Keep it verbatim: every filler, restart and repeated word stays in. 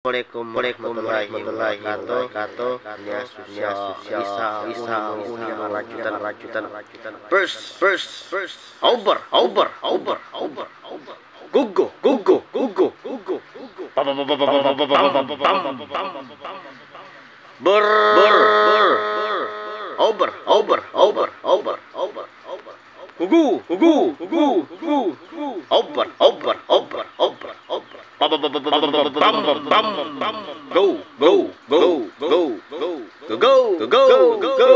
Assalamualaikum warahmatullahi wabarakatuh. Ya susya isa isa unya rajutan rajutan rajutan. First first first. Over over over over over. Gugu gugu gugu gugu gugu. Ber ber ber. Over over over over over over. Gugu gugu gugu gugu gugu. Over over over over over. Go, go, go, go, go, go, go, go, go, go, go,